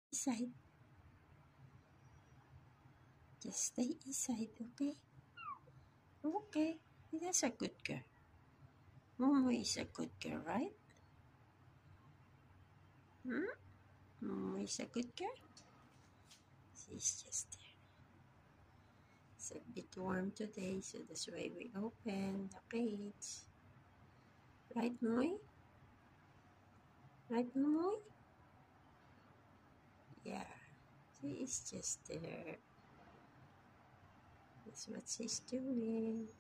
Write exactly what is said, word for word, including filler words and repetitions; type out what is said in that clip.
Inside. Just stay inside, okay? Okay, that's a good girl. Momo is a good girl, right? Hmm? Momo is a good girl? She's just there. It's a bit warm today, so that's why we open the cage. Right, Moy? Right, Moy? Yeah, she is just there. That's what she's doing.